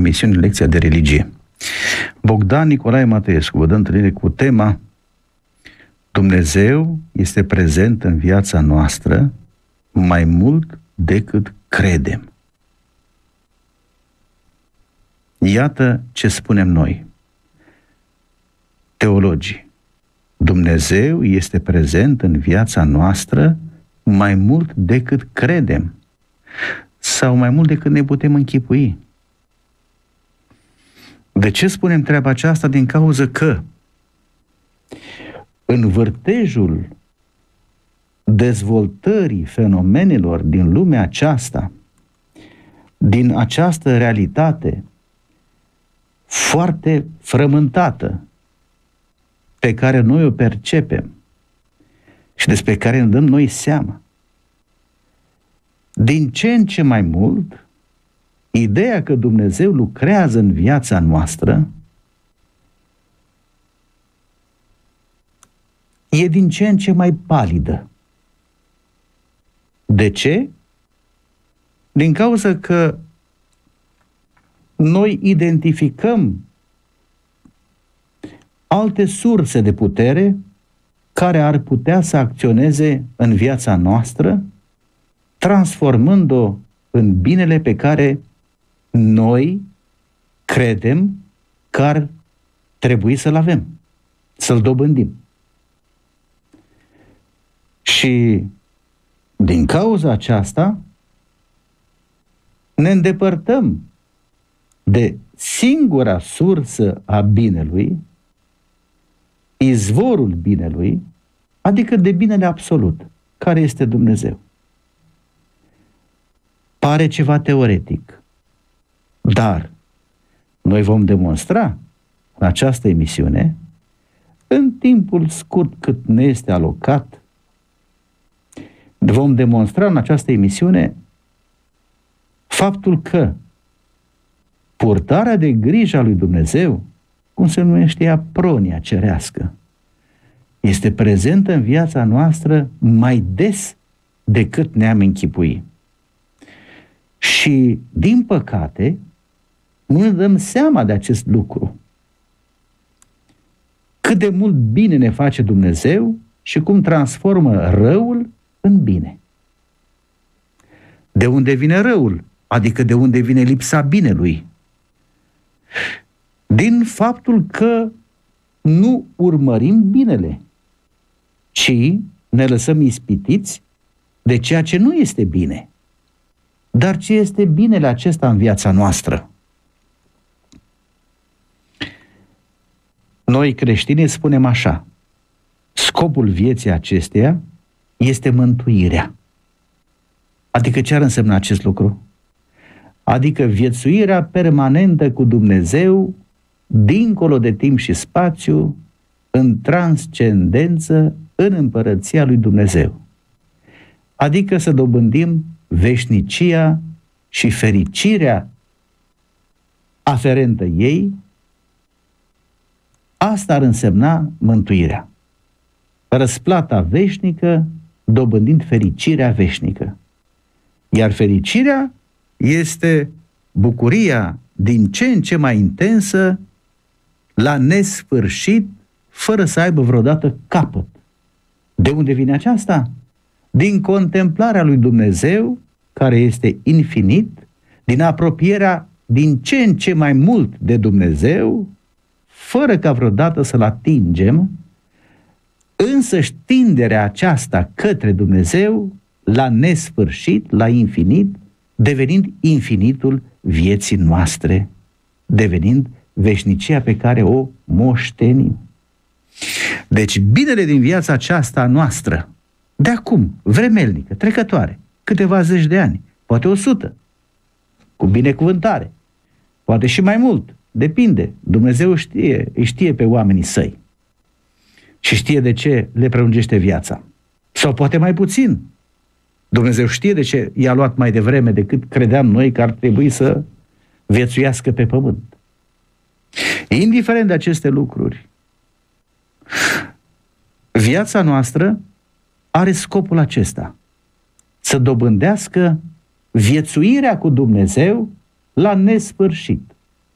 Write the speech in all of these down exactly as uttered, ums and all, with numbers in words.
emisiuni Lecția de Religie. Bogdan Nicolae Mateescu vă dă întâlnire cu tema Dumnezeu este prezent în viața noastră mai mult decât credem. Iată ce spunem noi, teologii. Dumnezeu este prezent în viața noastră mai mult decât credem sau mai mult decât ne putem închipui. De ce spunem treaba aceasta? Din cauza că în vârtejul dezvoltării fenomenelor din lumea aceasta, din această realitate foarte frământată pe care noi o percepem și despre care ne dăm noi seama, din ce în ce mai mult, ideea că Dumnezeu lucrează în viața noastră e din ce în ce mai palidă. De ce? Din cauza că noi identificăm alte surse de putere care ar putea să acționeze în viața noastră, transformând-o în binele pe care noi credem că ar trebui să-l avem, să-l dobândim. Și din cauza aceasta ne îndepărtăm de singura sursă a binelui, izvorul binelui, adică de binele absolut, care este Dumnezeu. Pare ceva teoretic, dar noi vom demonstra în această emisiune, în timpul scurt cât ne este alocat, vom demonstra în această emisiune faptul că purtarea de grijă a lui Dumnezeu, cum se numește ea, pronia cerească, este prezentă în viața noastră mai des decât ne-am închipui. Și, din păcate, nu ne dăm seama de acest lucru. Cât de mult bine ne face Dumnezeu și cum transformă răul în bine. De unde vine răul? Adică de unde vine lipsa binelui? Din faptul că nu urmărim binele, ci ne lăsăm ispitiți de ceea ce nu este bine. Dar ce este binele acesta în viața noastră? Noi creștinii spunem așa: scopul vieții acesteia este mântuirea. Adică ce ar însemna acest lucru? Adică viețuirea permanentă cu Dumnezeu, dincolo de timp și spațiu, în transcendență, în împărăția lui Dumnezeu. Adică să dobândim veșnicia și fericirea aferentă ei. Asta ar însemna mântuirea. Răsplata veșnică, dobândind fericirea veșnică. Iar fericirea este bucuria din ce în ce mai intensă, la nesfârșit, fără să aibă vreodată capăt. De unde vine aceasta? Din contemplarea lui Dumnezeu, care este infinit, din apropierea din ce în ce mai mult de Dumnezeu, fără ca vreodată să-L atingem, însă tinderea aceasta către Dumnezeu, la nesfârșit, la infinit, devenind infinitul vieții noastre, devenind veșnicia pe care o moștenim. Deci binele din viața aceasta noastră, de acum, vremelnică, trecătoare, câteva zeci de ani, poate o sută, cu binecuvântare, poate și mai mult, depinde. Dumnezeu știe, îi știe pe oamenii săi și știe de ce le prelungește viața. Sau poate mai puțin. Dumnezeu știe de ce i-a luat mai devreme decât credeam noi că ar trebui să viețuiască pe pământ. Indiferent de aceste lucruri, viața noastră are scopul acesta: să dobândească viețuirea cu Dumnezeu la nesfârșit,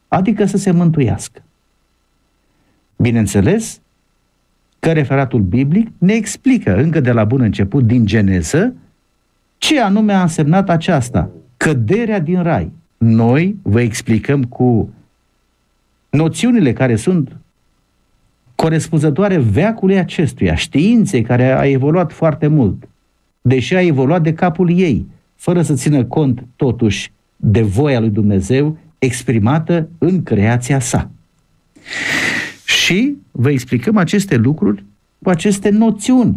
adică să se mântuiască. Bineînțeles că referatul biblic ne explică încă de la bun început, din Geneză, ce anume a însemnat aceasta, căderea din rai. Noi vă explicăm cu noțiunile care sunt corespunzătoare veacului acestuia, științei care a evoluat foarte mult, deși a evoluat de capul ei, fără să țină cont totuși de voia lui Dumnezeu exprimată în creația sa. Și vă explicăm aceste lucruri cu aceste noțiuni.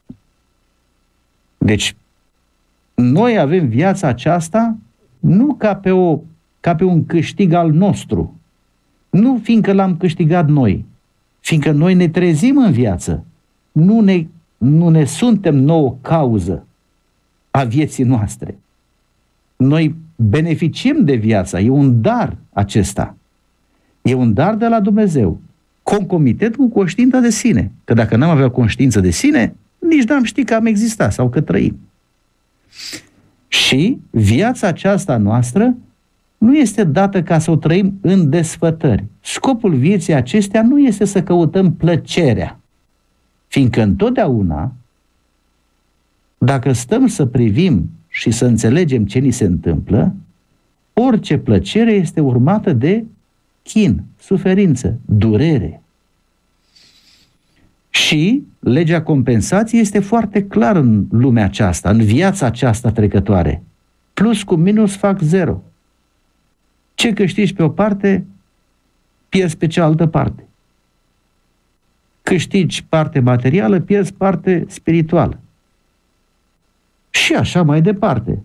Deci, noi avem viața aceasta nu ca pe, o, ca pe un câștig al nostru, nu fiindcă l-am câștigat noi, fiindcă noi ne trezim în viață, nu ne, nu ne suntem nouă cauză a vieții noastre. Noi beneficiem de viața, e un dar acesta. E un dar de la Dumnezeu, concomitent cu conștiința de sine. Că dacă n-am avea conștiință de sine, nici n-am ști că am existat sau că trăim. Și viața aceasta noastră nu este dată ca să o trăim în desfătări. Scopul vieții acestea nu este să căutăm plăcerea, fiindcă întotdeauna, dacă stăm să privim și să înțelegem ce ni se întâmplă, orice plăcere este urmată de chin, suferință, durere. Și legea compensației este foarte clară în lumea aceasta, în viața aceasta trecătoare. Plus cu minus fac zero. Ce câștigi pe o parte, pierzi pe cealaltă parte. Câștigi parte materială, pierzi parte spirituală. Și așa mai departe.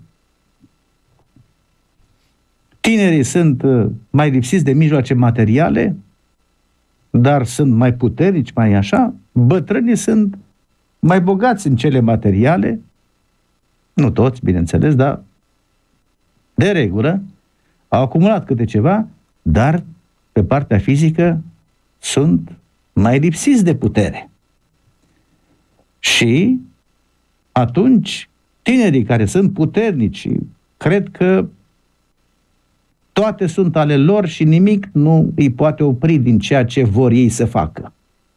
Tinerii sunt mai lipsiți de mijloace materiale, dar sunt mai puternici, mai așa. Bătrânii sunt mai bogați în cele materiale, nu toți, bineînțeles, dar de regulă au acumulat câte ceva, dar pe partea fizică sunt mai lipsiți de putere. Și atunci tinerii care sunt puternici cred că toate sunt ale lor și nimic nu îi poate opri din ceea ce vor ei să facă.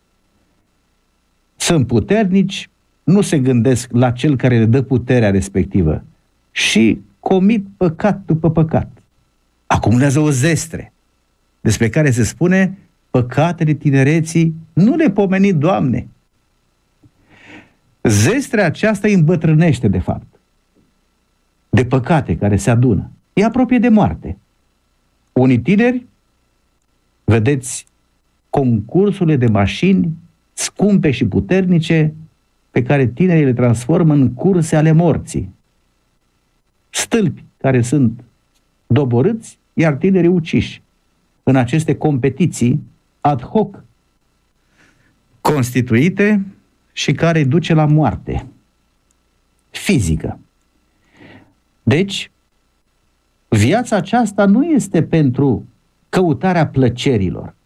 Sunt puternici, nu se gândesc la cel care le dă puterea respectivă și comit păcat după păcat. Acumulează o zestre, despre care se spune: păcatele tinereții nu le pomeni, Doamne. Zestrea aceasta îi îmbătrânește, de fapt, de păcate care se adună. E apropie de moarte. Unii tineri, vedeți concursurile de mașini scumpe și puternice pe care tinerii le transformă în curse ale morții. Stâlpi care sunt doborâți, iar tinerii uciși în aceste competiții ad hoc constituite și care îi duce la moarte fizică. Deci, viața aceasta nu este pentru căutarea plăcerilor.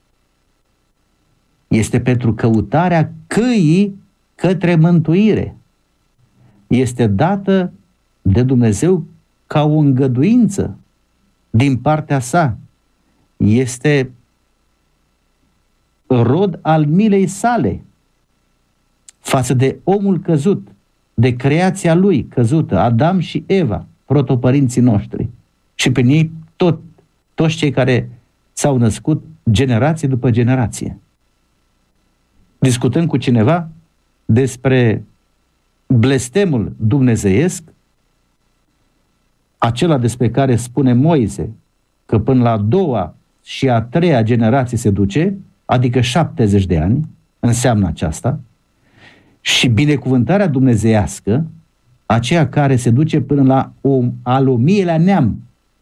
Este pentru căutarea căii către mântuire. Este dată de Dumnezeu ca o îngăduință din partea sa. Este rod al milei sale față de omul căzut, de creația lui căzută, Adam și Eva, protopărinții noștri. Și prin ei tot, toți cei care s-au născut generație după generație. Discutând cu cineva despre blestemul dumnezeiesc, acela despre care spune Moise că până la a doua și a treia generație se duce, adică șaptezeci de ani, înseamnă aceasta, și binecuvântarea dumnezeiască, aceea care se duce până la o, al o mielea neam,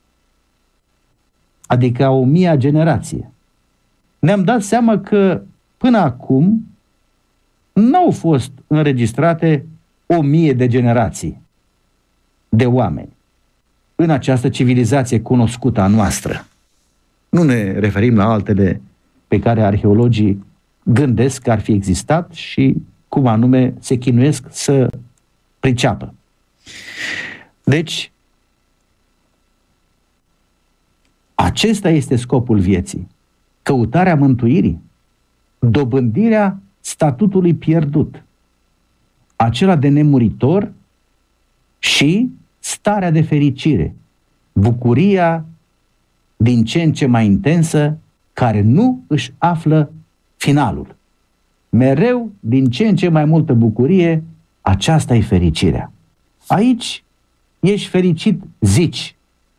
adică a o mia generație. Ne-am dat seama că până acum n-au fost înregistrate o mie de generații de oameni în această civilizație cunoscută a noastră. Nu ne referim la altele pe care arheologii gândesc că ar fi existat și cum anume se chinuiesc să priceapă. Deci, Acesta este scopul vieții. Căutarea mântuirii, dobândirea statutului pierdut, acela de nemuritor și starea de fericire, bucuria din ce în ce mai intensă, care nu își află finalul. Mereu, din ce în ce mai multă bucurie, aceasta e fericirea. Aici ești fericit, zici,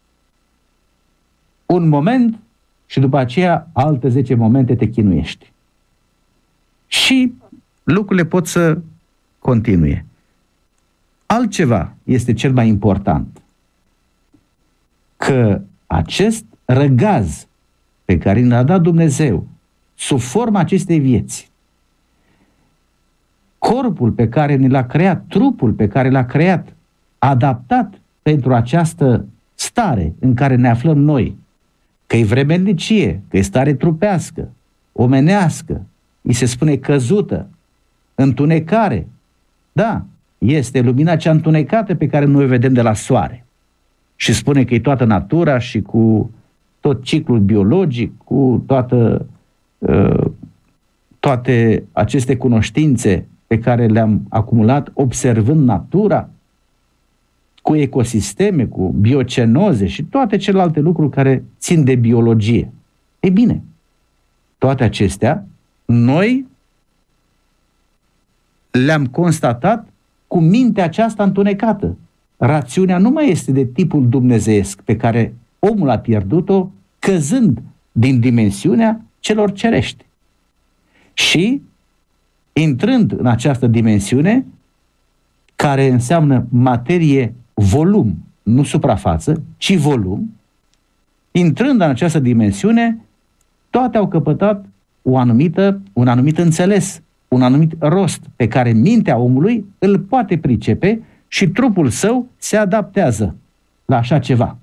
un moment și după aceea alte zece momente te chinuiești. Și lucrurile pot să continue. Altceva este cel mai important. Că acest răgaz pe care ne-a dat Dumnezeu sub forma acestei vieți, corpul pe care ne l-a creat, trupul pe care l-a creat, adaptat pentru această stare în care ne aflăm noi, că e vremelnicie, că e stare trupească, omenească, îi se spune căzută, întunecare. Da, este lumina cea întunecată pe care noi o vedem de la soare. Și spune că e toată natura și cu tot ciclul biologic, cu toată, uh, toate aceste cunoștințe pe care le-am acumulat observând natura, cu ecosisteme, cu biocenoze și toate celelalte lucruri care țin de biologie. Ei bine, toate acestea noi le-am constatat cu mintea aceasta întunecată. Rațiunea nu mai este de tipul dumnezeiesc pe care omul a pierdut-o căzând din dimensiunea celor cerești. Și intrând în această dimensiune, care înseamnă materie volum, nu suprafață, ci volum, intrând în această dimensiune, toate au căpătat o anumită, un anumit înțeles, un anumit rost pe care mintea omului îl poate pricepe și trupul său se adaptează la așa ceva.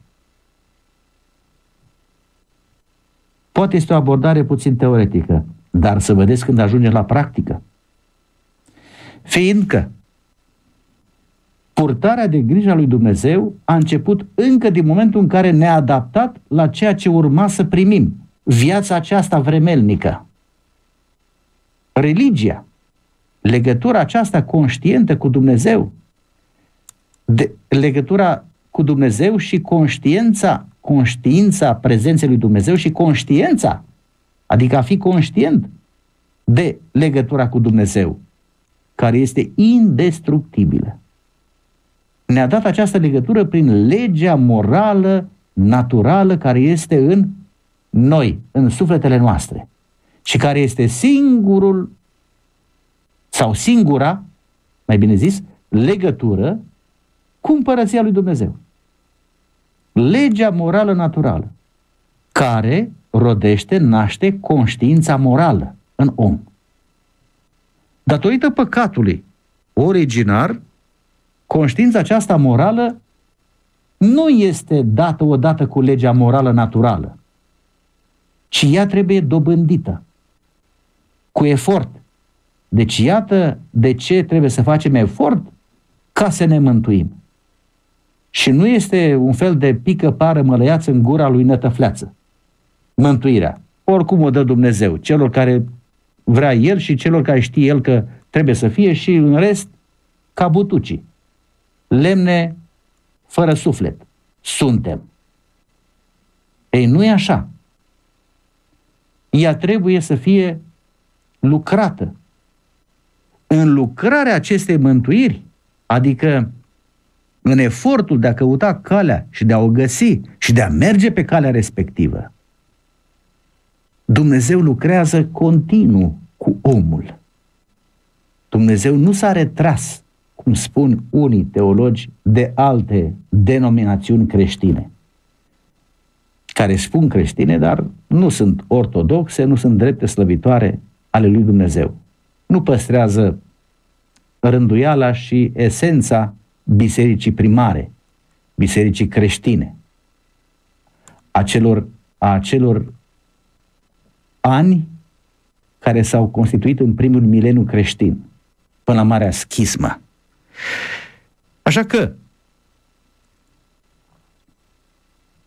Poate este o abordare puțin teoretică, dar să vedeți când ajunge la practică. Fiindcă purtarea de grijă a lui Dumnezeu a început încă din momentul în care ne-a adaptat la ceea ce urma să primim, viața aceasta vremelnică. Religia, legătura aceasta conștientă cu Dumnezeu, de, legătura cu Dumnezeu și conștiința, conștiința prezenței lui Dumnezeu și conștiința, adică a fi conștient de legătura cu Dumnezeu, care este indestructibilă. Ne-a dat această legătură prin legea morală, naturală, care este în noi, în sufletele noastre și care este singurul sau singura, mai bine zis, legătură cu împărăția lui Dumnezeu. Legea morală naturală, care rodește, naște conștiința morală în om. Datorită păcatului originar, conștiința aceasta morală nu este dată odată cu legea morală naturală, ci ea trebuie dobândită cu efort. Deci iată de ce trebuie să facem efort ca să ne mântuim. Și nu este un fel de pică pară mălăiață în gura lui nătăfleață. Mântuirea. Oricum o dă Dumnezeu celor care vrea El și celor care știe El că trebuie să fie și în rest ca butucii. Lemne fără suflet. Suntem. Ei, nu e așa. Ea trebuie să fie lucrată. În lucrarea acestei mântuiri, adică în efortul de a căuta calea și de a o găsi și de a merge pe calea respectivă, Dumnezeu lucrează continuu cu omul. Dumnezeu nu s-a retras, cum spun unii teologi, de alte denominațiuni creștine, care spun creștine, dar nu sunt ortodoxe, nu sunt drepte slăvitoare ale lui Dumnezeu. Nu păstrează rânduiala și esența bisericii primare, bisericii creștine, acelor, acelor ani care s-au constituit în primul mileniu creștin, până la Marea Schismă. Așa că,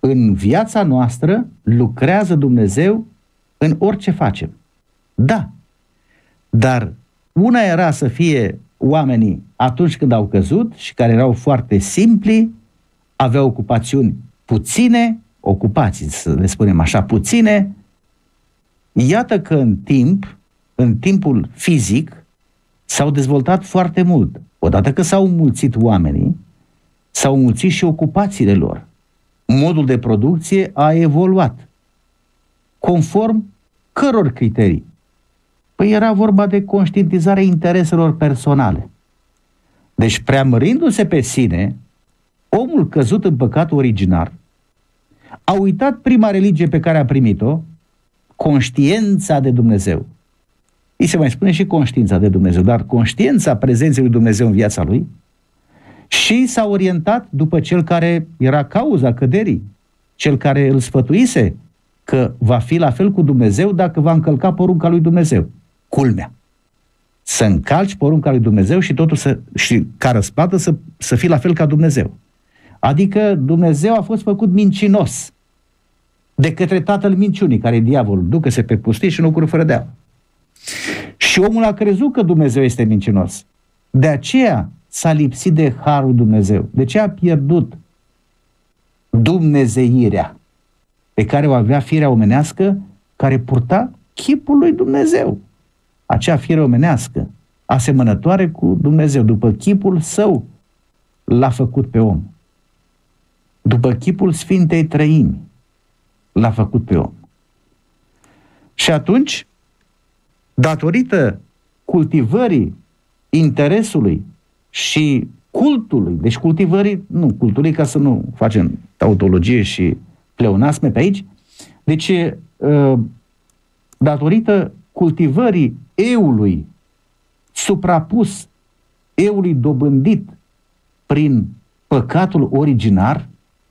în viața noastră lucrează Dumnezeu în orice facem. Da, dar una era să fie oamenii atunci când au căzut și care erau foarte simpli, aveau ocupațiuni puține, ocupații, să le spunem așa, puține. Iată că în timp, în timpul fizic, s-au dezvoltat foarte mult. Odată că s-au înmulțit oamenii, s-au înmulțit și ocupațiile lor. Modul de producție a evoluat. Conform căror criterii? Păi era vorba de conștientizarea intereselor personale. Deci, preamărindu-se pe sine, omul căzut în păcatul originar a uitat prima religie pe care a primit-o, conștiința de Dumnezeu. Îi se mai spune și conștiința de Dumnezeu, dar conștiința prezenței lui Dumnezeu în viața lui, și s-a orientat după cel care era cauza căderii, cel care îl sfătuise că va fi la fel cu Dumnezeu dacă va încălca porunca lui Dumnezeu. Culmea. Să încalci porunca lui Dumnezeu și totul să, și ca răsplată să, să fii la fel ca Dumnezeu. Adică Dumnezeu a fost făcut mincinos de către tatăl minciunii, care e diavolul, ducă-se pe pustii și în locuri fără de apă. Și omul a crezut că Dumnezeu este mincinos. De aceea s-a lipsit de harul Dumnezeu. De ce a pierdut dumnezeirea pe care o avea firea omenească, care purta chipul lui Dumnezeu? Acea fire omenească, asemănătoare cu Dumnezeu, după chipul său l-a făcut pe om. După chipul Sfintei Trăimi l-a făcut pe om. Și atunci, datorită cultivării interesului și cultului, deci cultivării, nu, cultului ca să nu facem tautologie și pleonasme pe aici, deci datorită cultivării eului suprapus, eului dobândit prin păcatul originar,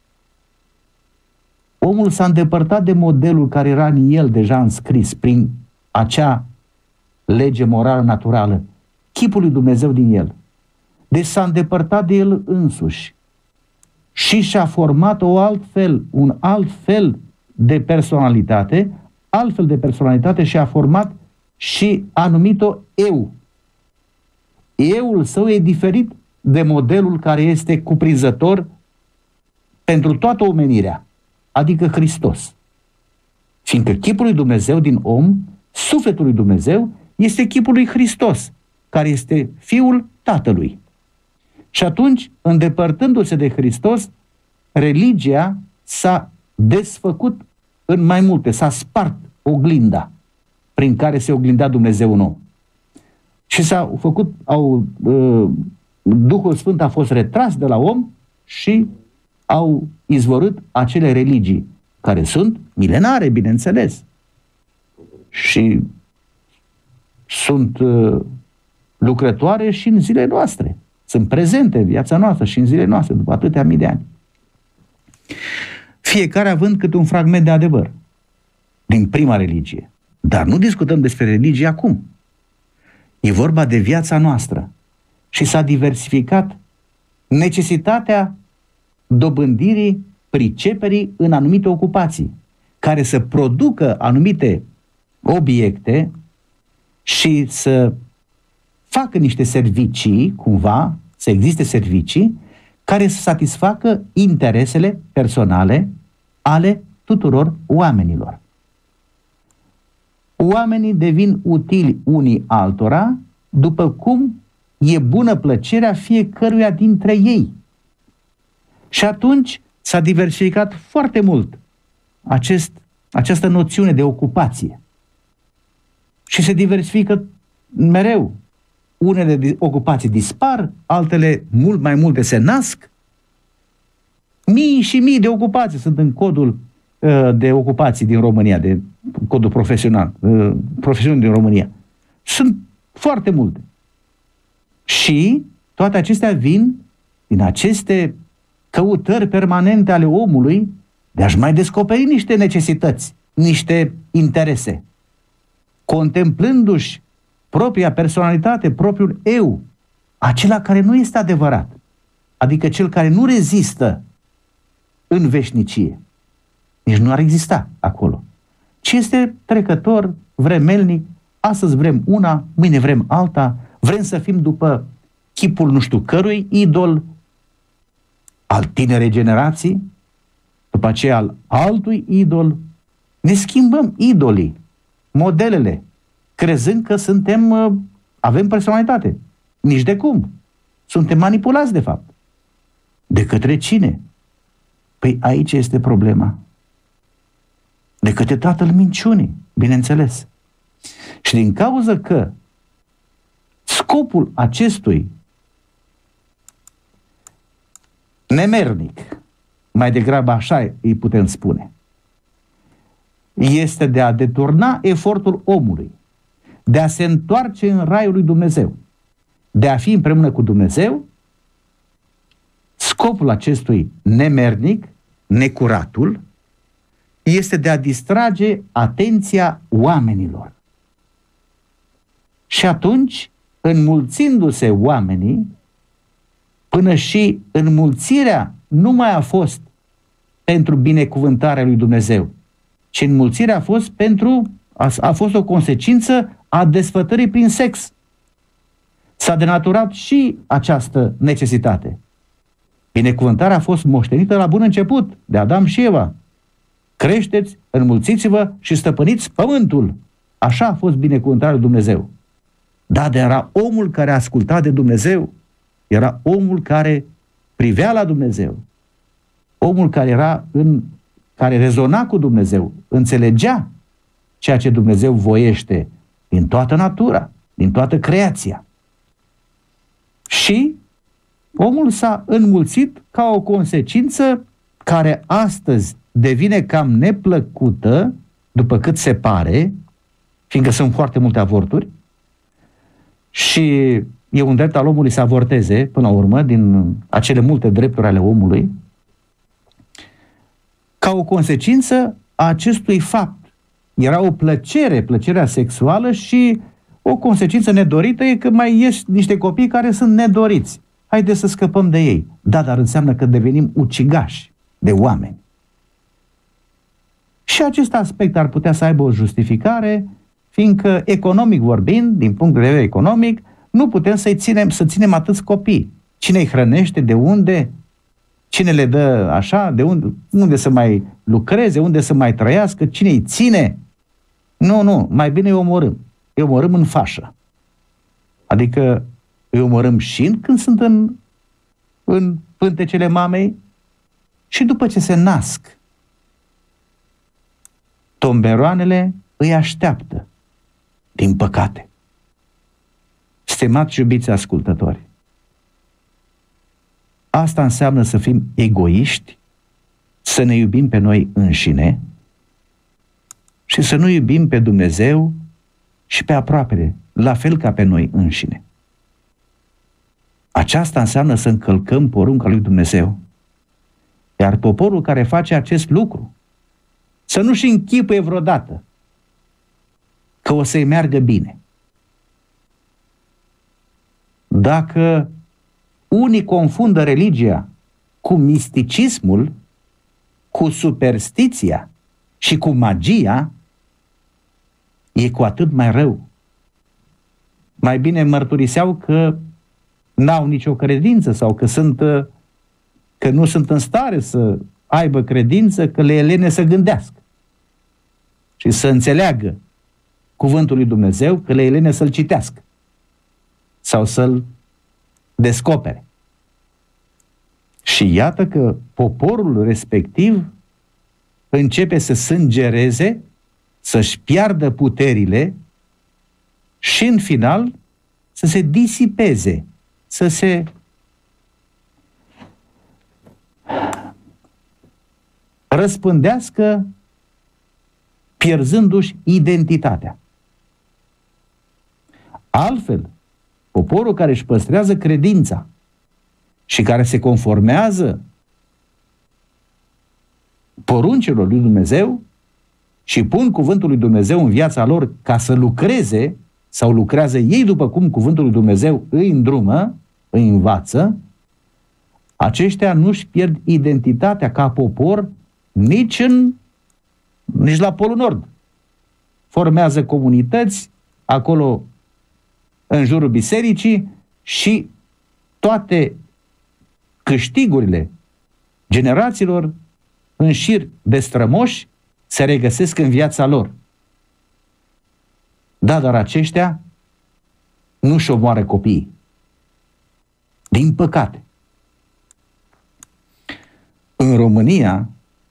omul s-a îndepărtat de modelul care era în el deja înscris prin acea lege morală naturală, chipul lui Dumnezeu din el. Deci s-a îndepărtat de el însuși și și-a format o altfel, un alt fel de personalitate, altfel de personalitate și a format și a numit-o eu. Euul său e diferit de modelul care este cuprinzător pentru toată omenirea, adică Hristos. Fiindcă chipul lui Dumnezeu din om, sufletul lui Dumnezeu, este chipul lui Hristos, care este Fiul Tatălui. Și atunci, îndepărtându-se de Hristos, religia s-a desfăcut în mai multe, s-a spart oglinda prin care se oglindea Dumnezeu în om. Și s-a făcut, au, uh, Duhul Sfânt a fost retras de la om și au izvorât acele religii, care sunt milenare, bineînțeles. Și sunt uh, lucrătoare și în zilele noastre. Sunt prezente în viața noastră și în zilele noastre, după atâtea mii de ani. Fiecare având câte un fragment de adevăr din prima religie. Dar nu discutăm despre religie acum. E vorba de viața noastră. Și s-a diversificat necesitatea dobândirii, priceperii în anumite ocupații, care să producă anumite obiecte și să facă niște servicii, cumva, să existe servicii, care să satisfacă interesele personale ale tuturor oamenilor. Oamenii devin utili unii altora după cum e bună plăcerea fiecăruia dintre ei. Și atunci s-a diversificat foarte mult acest, această noțiune de ocupație. Și se diversifică mereu. Unele ocupații dispar, altele mult mai multe se nasc. Mii și mii de ocupații sunt în codul uh, de ocupații din România, de codul profesional, uh, profesiuni din România. Sunt foarte multe. Și toate acestea vin din aceste căutări permanente ale omului de a-și mai descoperi niște necesități, niște interese, contemplându-și propria personalitate, propriul eu, acela care nu este adevărat, adică cel care nu rezistă în veșnicie. Nici nu ar exista acolo. Ci este trecător, vremelnic, astăzi vrem una, mâine vrem alta, vrem să fim după chipul nu știu cărui idol, al tinerei generații, după aceea al altui idol. Ne schimbăm idolii, modelele, crezând că suntem, avem personalitate. Nici de cum. Suntem manipulați, de fapt. De către cine? Păi aici este problema. De către tatăl minciunii, bineînțeles. Și din cauza că scopul acestui nemernic, mai degrabă așa îi putem spune, este de a deturna efortul omului, de a se întoarce în raiul lui Dumnezeu, de a fi împreună cu Dumnezeu. Scopul acestui nemernic, necuratul, este de a distrage atenția oamenilor. Și atunci, înmulțindu-se oamenii, până și înmulțirea nu mai a fost pentru binecuvântarea lui Dumnezeu, ci înmulțirea a fost pentru a, a fost o consecință a desfătării prin sex. S-a denaturat și această necesitate. Binecuvântarea a fost moștenită la bun început, de Adam și Eva. Creșteți, înmulțiți-vă și stăpâniți pământul. Așa a fost binecuvântarea lui Dumnezeu. Da, dar era omul care a ascultat de Dumnezeu, era omul care privea la Dumnezeu, omul care era în, care rezona cu Dumnezeu, înțelegea ceea ce Dumnezeu voiește din toată natura, din toată creația. Și omul s-a înmulțit ca o consecință care astăzi devine cam neplăcută, după cât se pare, fiindcă sunt foarte multe avorturi, și e un drept al omului să avorteze, până la urmă, din acele multe drepturi ale omului, ca o consecință a acestui fapt. Era o plăcere, plăcerea sexuală, și o consecință nedorită e că mai ies niște copii care sunt nedoriți. Haideți să scăpăm de ei. Da, dar înseamnă că devenim ucigași de oameni. Și acest aspect ar putea să aibă o justificare, fiindcă, economic vorbind, din punct de vedere economic, nu putem să-i ținem, să ținem atâți copii. Cine îi hrănește, de unde, cine le dă așa, de unde, unde să mai lucreze, unde să mai trăiască, cine îi ține. Nu, nu, mai bine îi omorâm. Îi omorâm în fașă. Adică îi omorâm și când sunt în, în pântecele mamei și după ce se nasc. Tomberoanele îi așteaptă, din păcate. Stimați iubiți ascultători, asta înseamnă să fim egoiști, să ne iubim pe noi înșine și să nu iubim pe Dumnezeu și pe aproapele, la fel ca pe noi înșine. Aceasta înseamnă să încălcăm porunca lui Dumnezeu. Iar poporul care face acest lucru să nu-și închipuie vreodată că o să-i meargă bine. Dacă unii confundă religia cu misticismul, cu superstiția și cu magia, e cu atât mai rău. Mai bine mărturiseau că n-au nicio credință sau că, sunt, că nu sunt în stare să aibă credință, că le e lene să gândească și să înțeleagă cuvântul lui Dumnezeu, că le e lene să-l citească sau să-l descopere. Și iată că poporul respectiv începe să sângereze, să-și piardă puterile și în final să se disipeze, să se răspândească, pierzându-și identitatea. Altfel, poporul care își păstrează credința și care se conformează poruncilor lui Dumnezeu și pun cuvântul lui Dumnezeu în viața lor ca să lucreze, sau lucrează ei după cum cuvântul lui Dumnezeu îi îndrumă, îi învață, aceștia nu-și pierd identitatea ca popor nici în nici la Polul Nord. Formează comunități acolo în jurul bisericii și toate câștigurile generațiilor în șir de strămoși se regăsesc în viața lor. Da, dar aceștia nu-și omoară copiii. Din păcate. În România,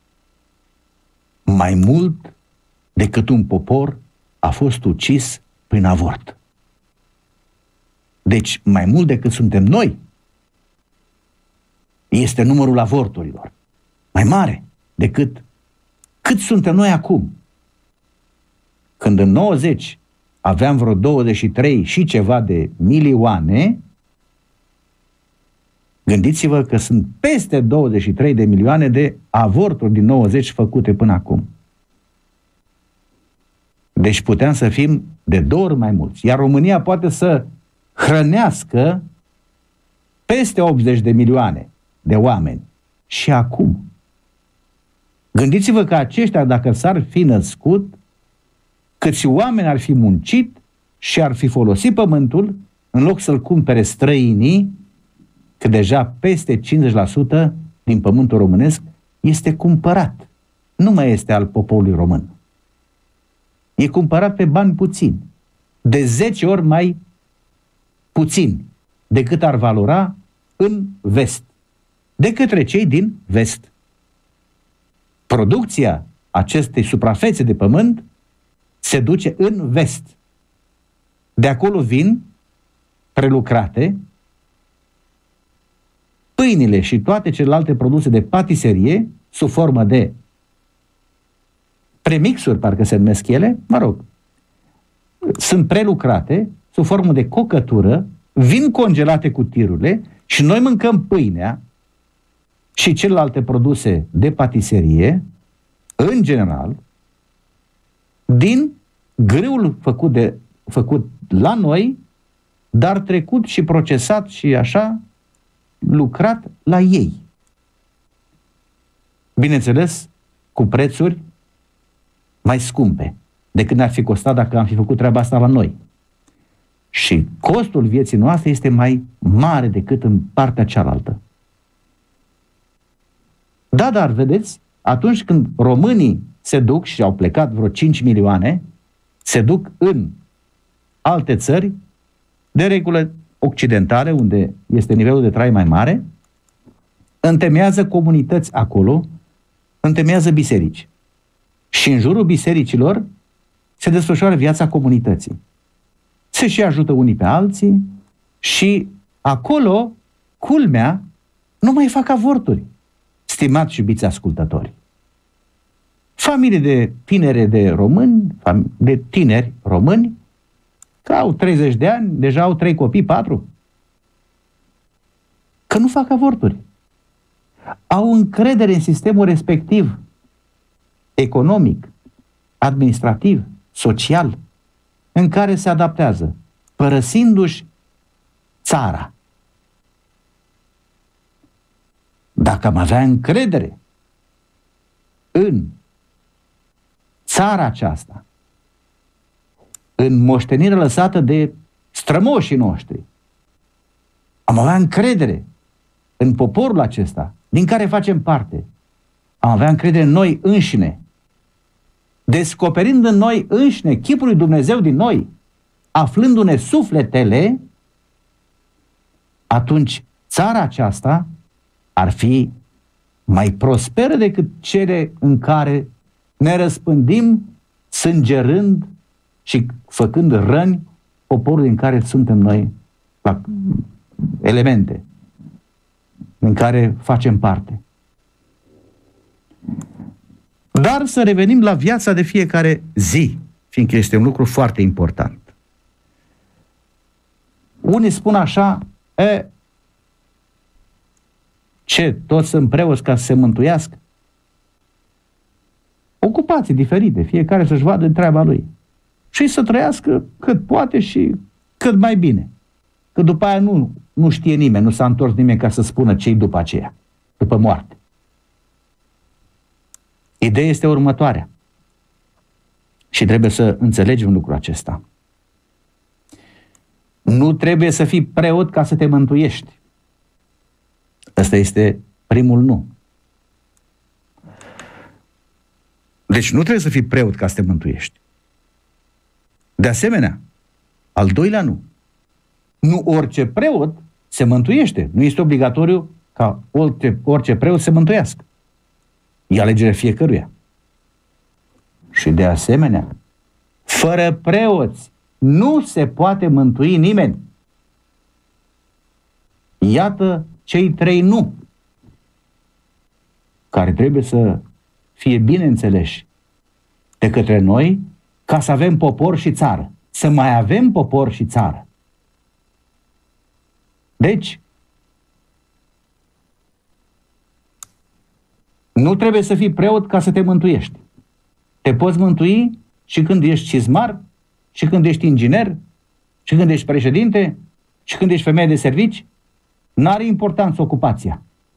mai mult decât un popor a fost ucis prin avort. Deci, mai mult decât suntem noi, este numărul avorturilor. Mai mare decât cât suntem noi acum. Când în nouăzeci aveam vreo douăzeci și trei și ceva de milioane, gândiți-vă că sunt peste douăzeci și trei de milioane de avorturi din nouăzeci făcute până acum. Deci puteam să fim de două ori mai mulți. Iar România poate să hrănească peste optzeci de milioane de oameni. Și acum. Gândiți-vă că aceștia, dacă s-ar fi născut, câți oameni ar fi muncit și ar fi folosit pământul, în loc să-l cumpere străinii, că deja peste cincizeci la sută din pământul românesc este cumpărat. Nu mai este al poporului român. E cumpărat pe bani puțini. De zece ori mai puțini decât ar valora în vest. De către cei din vest. Producția acestei suprafețe de pământ se duce în vest. De acolo vin prelucrate pâinile și toate celelalte produse de patiserie sub formă de premixuri, parcă se numesc ele, mă rog, sunt prelucrate sub formă de cocătură, vin congelate cu tirurile și noi mâncăm pâinea și celelalte produse de patiserie, în general, din grâul făcut, de, făcut la noi, dar trecut și procesat și așa, lucrat la ei. Bineînțeles, cu prețuri mai scumpe decât ne-ar fi costat dacă am fi făcut treaba asta la noi. Și costul vieții noastre este mai mare decât în partea cealaltă. Da, dar vedeți, atunci când românii se duc, și au plecat vreo cinci milioane, se duc în alte țări, de regulă occidentale, unde este nivelul de trai mai mare, întemeiază comunități acolo, întemeiază biserici. Și în jurul bisericilor se desfășoară viața comunității. Se și ajută unii pe alții și acolo, culmea, nu mai fac avorturi, stimați și iubiți ascultători. Familii de tinere de români, de tineri români, că au treizeci de ani, deja au trei copii, patru, că nu fac avorturi. Au încredere în sistemul respectiv, economic, administrativ, social, în care se adaptează, părăsindu-și țara. Dacă am avea încredere în țara aceasta, în moștenirea lăsată de strămoșii noștri, am avea încredere în poporul acesta, din care facem parte, am avea încredere în noi înșine, descoperind în noi înșine chipul lui Dumnezeu din noi, aflându-ne sufletele, atunci țara aceasta ar fi mai prosperă decât cele în care ne răspândim sângerând și făcând răni poporul din care suntem noi, la elemente în care facem parte. Dar să revenim la viața de fiecare zi, fiindcă este un lucru foarte important. Unii spun așa, e, ce, toți sunt preoți ca să se mântuiască? Ocupații diferite, fiecare să-și vadă treaba lui. Și să trăiască cât poate și cât mai bine. Că după aia nu, nu știe nimeni, nu s-a întors nimeni ca să spună ce-i după aceea, după moarte. Ideea este următoarea. Și trebuie să înțelegem lucrul acesta. Nu trebuie să fii preot ca să te mântuiești. Ăsta este primul nu. Deci nu trebuie să fii preot ca să te mântuiești. De asemenea, al doilea nu. Nu orice preot se mântuiește. Nu este obligatoriu ca orice, orice preot să se mântuiască. E alegerea fiecăruia. Și de asemenea, fără preoți nu se poate mântui nimeni. Iată cei trei nu, care trebuie să fie bine înțeleși de către noi ca să avem popor și țară. Să mai avem popor și țară. Deci, nu trebuie să fii preot ca să te mântuiești. Te poți mântui și când ești cizmar, și când ești inginer, și când ești președinte, și când ești femeie de servici. N-are importanță ocupația.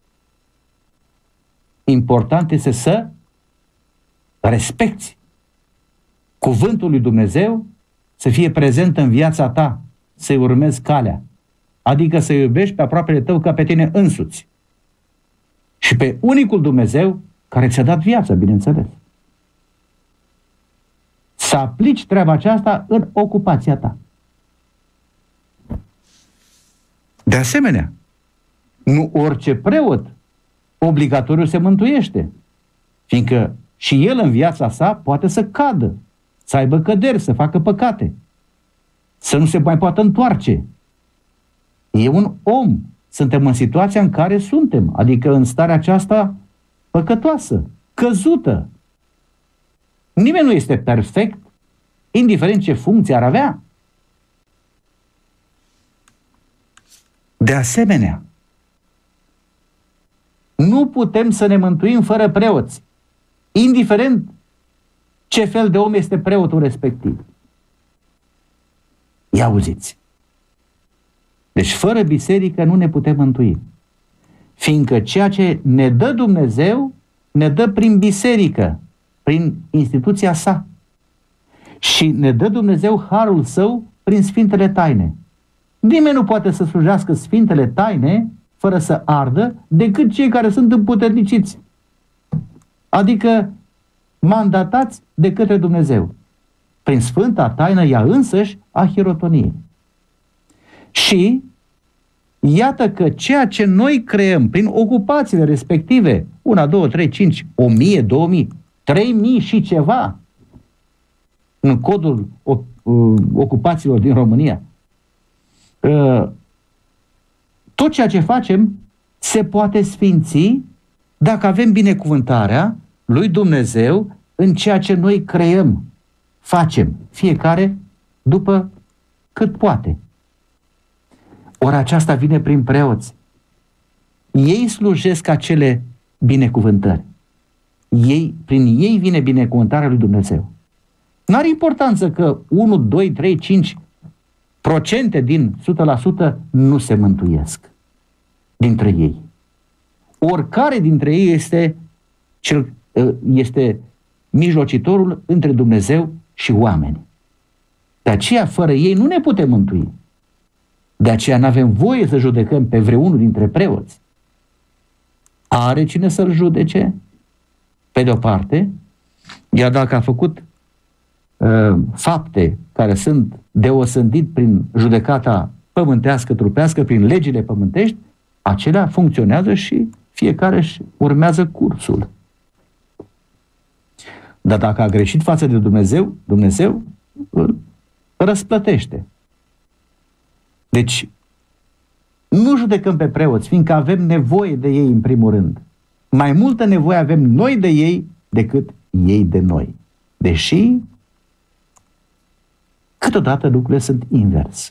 Important este să respecti cuvântul lui Dumnezeu, să fie prezent în viața ta, să-i urmezi calea. Adică să iubești pe aproapele tău ca pe tine însuți. Și pe unicul Dumnezeu care ți-a dat viața, bineînțeles. Să aplici treaba aceasta în ocupația ta. De asemenea, nu orice preot obligatoriu se mântuiește, fiindcă și el în viața sa poate să cadă, să aibă căderi, să facă păcate, să nu se mai poată întoarce. E un om. Suntem în situația în care suntem, adică în starea aceasta păcătoasă, căzută. Nimeni nu este perfect, indiferent ce funcție ar avea. De asemenea, nu putem să ne mântuim fără preoți, indiferent ce fel de om este preotul respectiv. Ia auziți. Deci fără biserică nu ne putem mântui, fiindcă ceea ce ne dă Dumnezeu ne dă prin biserică, prin instituția sa. Și ne dă Dumnezeu harul său prin sfintele taine. Nimeni nu poate să slujească sfintele taine fără să ardă, decât cei care sunt împuterniciți. Adică mandatați de către Dumnezeu. Prin sfânta taină ea însăși a hirotoniei. Și iată că ceea ce noi creăm prin ocupațiile respective, una, două, trei, cinci, o mie, două mii, trei mii și ceva, în codul ocupațiilor din România, tot ceea ce facem se poate sfinți dacă avem binecuvântarea lui Dumnezeu în ceea ce noi creăm, facem, fiecare după cât poate. Ori aceasta vine prin preoți. Ei slujesc acele binecuvântări. Ei, prin ei vine binecuvântarea lui Dumnezeu. N-are importanță că unu, doi, trei, cinci procente din o sută la sută nu se mântuiesc dintre ei. Oricare dintre ei este, cel, este mijlocitorul între Dumnezeu și oameni. De aceea, fără ei nu ne putem mântui. De aceea nu avem voie să judecăm pe vreunul dintre preoți. Are cine să-l judece? Pe de-o parte, iar dacă a făcut uh, fapte care sunt deosândit prin judecata pământească, trupească, prin legile pământești, acelea funcționează și fiecare își urmează cursul. Dar dacă a greșit față de Dumnezeu, Dumnezeu îl răsplătește. Deci, nu judecăm pe preoți, fiindcă avem nevoie de ei în primul rând. Mai multă nevoie avem noi de ei decât ei de noi. Deși, câteodată lucrurile sunt invers.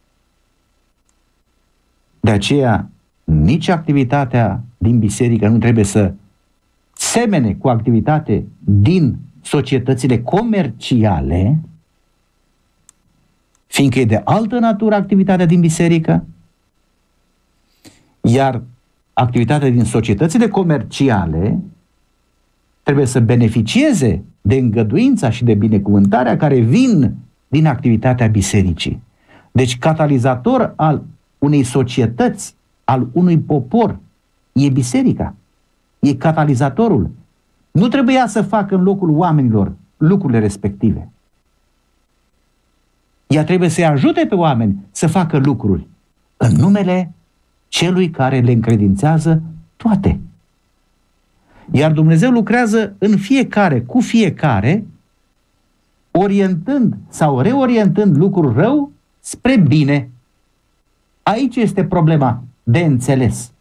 De aceea, nici activitatea din biserică nu trebuie să semene cu activitate din societățile comerciale, fiindcă e de altă natură activitatea din biserică, iar activitatea din societățile comerciale trebuie să beneficieze de îngăduința și de binecuvântarea care vin din activitatea bisericii. Deci catalizator al unei societăți, al unui popor, e biserica. E catalizatorul. Nu trebuia să facă în locul oamenilor lucrurile respective. Ea trebuie să-i ajute pe oameni să facă lucruri în numele celui care le încredințează toate. Iar Dumnezeu lucrează în fiecare, cu fiecare, orientând sau reorientând lucrul rău spre bine. Aici este problema de înțeles.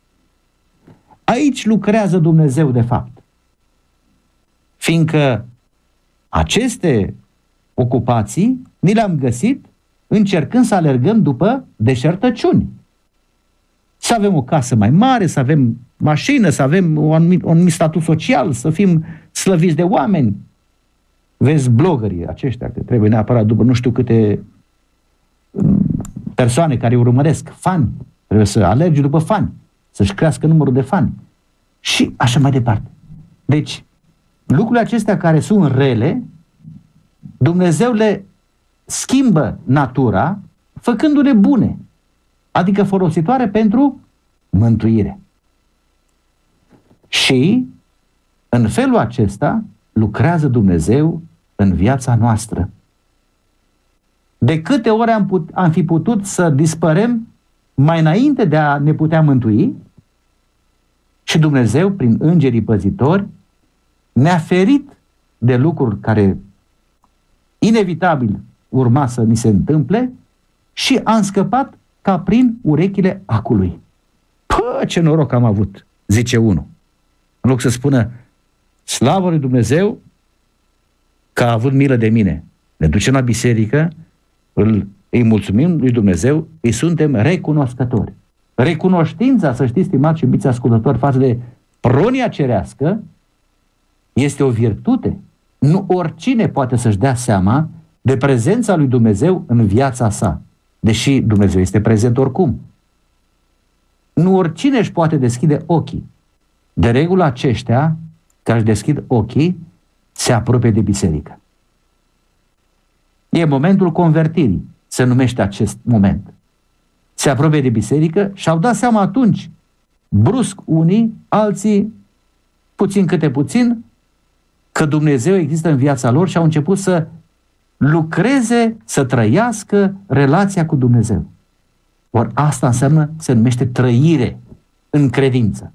Aici lucrează Dumnezeu de fapt. Fiindcă aceste ocupații ni le-am găsit încercând să alergăm după deșertăciuni. Să avem o casă mai mare, să avem mașină, să avem un anumit, un anumit statut social, să fim slăviți de oameni. Vezi bloggerii aceștia, că trebuie neapărat după nu știu câte persoane care îi urmăresc, fani. Trebuie să alergi după fani, să-și crească numărul de fani. Și așa mai departe. Deci, lucrurile acestea care sunt rele, Dumnezeu le schimbă natura, făcându-le bune, adică folositoare pentru mântuire. Și, în felul acesta, lucrează Dumnezeu în viața noastră. De câte ori am, put, am fi putut să dispărem mai înainte de a ne putea mântui, și Dumnezeu, prin îngerii păzitori, ne-a ferit de lucruri care inevitabil urma să ni se întâmple și am scăpat ca prin urechile acului. Pă, ce noroc am avut, zice unul. În loc să spună, slavă lui Dumnezeu că a avut milă de mine. Ne ducem la biserică, îl, îi mulțumim lui Dumnezeu, îi suntem recunoscători. Recunoștința, să știți, stimați și iubiți ascultători, față de pronia cerească, este o virtute. Nu oricine poate să-și dea seama de prezența lui Dumnezeu în viața sa, deși Dumnezeu este prezent oricum. Nu oricine își poate deschide ochii. De regulă aceștia, care își deschid ochii, se apropie de biserică. E momentul convertirii, se numește acest moment. Se apropie de biserică și au dat seama atunci, brusc unii, alții, puțin câte puțin, că Dumnezeu există în viața lor și au început să lucreze, să trăiască relația cu Dumnezeu. Ori asta înseamnă, se numește trăire în credință.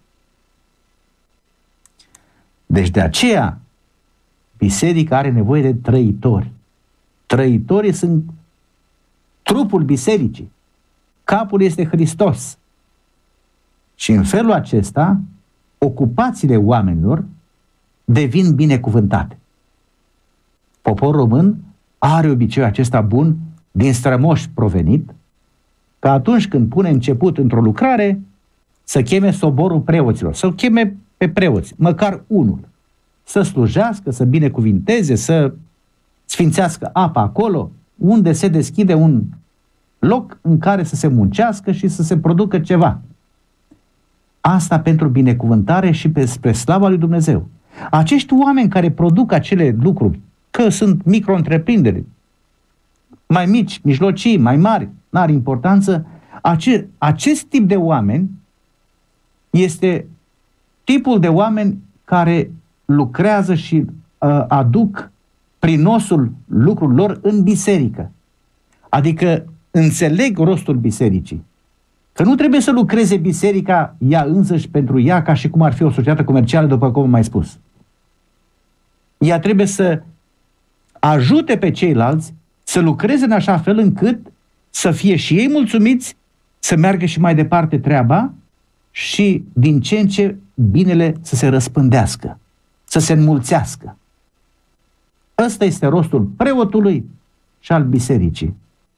Deci de aceea biserica are nevoie de trăitori. Trăitorii sunt trupul bisericii. Capul este Hristos. Și în felul acesta, ocupațiile oamenilor devin binecuvântate. Poporul român are obiceiul acesta bun, din strămoși provenit, că atunci când pune început într-o lucrare, să cheme soborul preoților, să cheme pe preoți, măcar unul, să slujească, să binecuvinteze, să sfințească apa acolo, unde se deschide un loc în care să se muncească și să se producă ceva. Asta pentru binecuvântare și pe, spre slava lui Dumnezeu. Acești oameni care produc acele lucruri, că sunt micro-întreprinderi, mai mici, mijlocii, mai mari, n-are importanță, ace, acest tip de oameni este tipul de oameni care lucrează și uh, aduc prinosul lucrurilor lor în biserică. Adică înțeleg rostul bisericii. Că nu trebuie să lucreze biserica ea însăși pentru ea ca și cum ar fi o societate comercială, după cum am mai spus. Ea trebuie să ajute pe ceilalți să lucreze în așa fel încât să fie și ei mulțumiți, să meargă și mai departe treaba și din ce în ce binele să se răspândească, să se înmulțească. Ăsta este rostul preotului și al bisericii.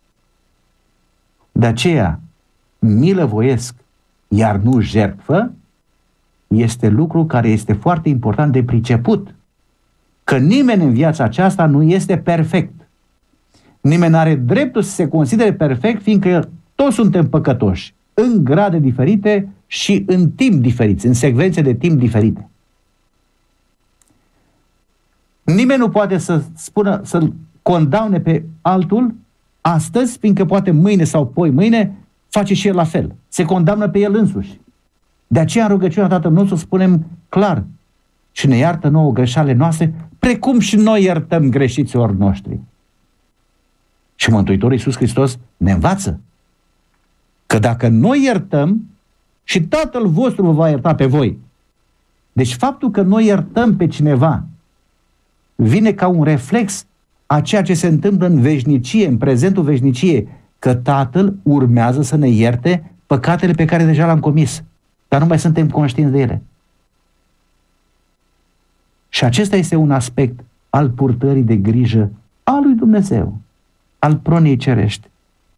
De aceea, milă voiesc, iar nu jertfă, este lucru care este foarte important de priceput. Că nimeni în viața aceasta nu este perfect. Nimeni nu are dreptul să se considere perfect, fiindcă toți suntem păcătoși, în grade diferite și în timp diferiți, în secvențe de timp diferite. Nimeni nu poate să spună, să-l condamne pe altul astăzi, fiindcă poate mâine sau poi mâine face și el la fel. Se condamnă pe el însuși. De aceea în rugăciunea Tatăl nostru spunem clar: și ne iartă nouă greșalele noastre, precum și noi iertăm greșiților noștri. Și Mântuitorul Iisus Hristos ne învață că dacă noi iertăm, și Tatăl vostru vă va ierta pe voi. Deci faptul că noi iertăm pe cineva vine ca un reflex a ceea ce se întâmplă în veșnicie, în prezentul veșnicie, că Tatăl urmează să ne ierte păcatele pe care deja le-am comis, dar nu mai suntem conștienți de ele. Și acesta este un aspect al purtării de grijă a lui Dumnezeu, al proniei cerești.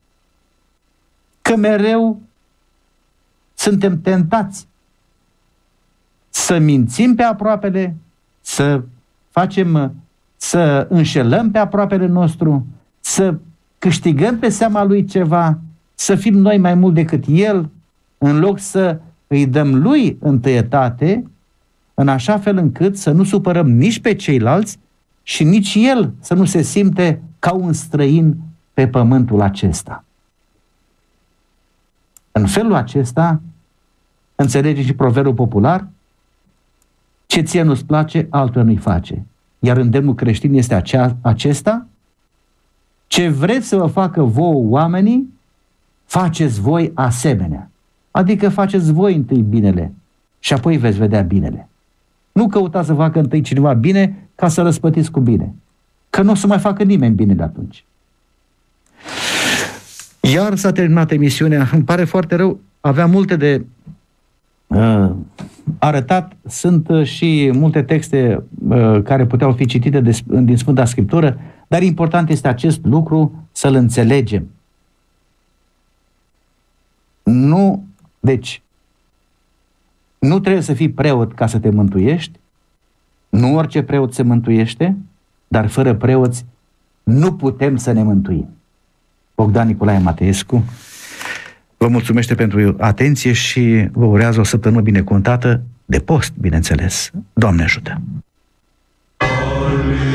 Că mereu suntem tentați să mințim pe aproapele, să facem, să înșelăm pe aproapele nostru, să câștigăm pe seama lui ceva, să fim noi mai mult decât el, în loc să îi dăm lui întâietate, în așa fel încât să nu supărăm nici pe ceilalți și nici el să nu se simte ca un străin pe pământul acesta. În felul acesta, înțelege și proverbul popular: ce ție nu-ți place, altul nu-i face. Iar îndemnul creștin este acea, acesta: ce vreți să vă facă vouă oamenii, faceți voi asemenea. Adică faceți voi întâi binele și apoi veți vedea binele. Nu căutați să facă întâi cineva bine ca să răspătiți cu bine. Că nu o să mai facă nimeni binele atunci. Iar s-a terminat emisiunea. Îmi pare foarte rău. Aveam multe de uh, arătat. Sunt uh, și multe texte uh, care puteau fi citite de, din Sfânta Scriptură, dar important este acest lucru să-l înțelegem. Nu, deci, nu trebuie să fii preot ca să te mântuiești. Nu orice preot se mântuiește, dar fără preoți nu putem să ne mântuim. Bogdan Nicolae Mateescu vă mulțumește pentru atenție și vă urează o săptămână binecuvântată de post, bineînțeles. Doamne ajută!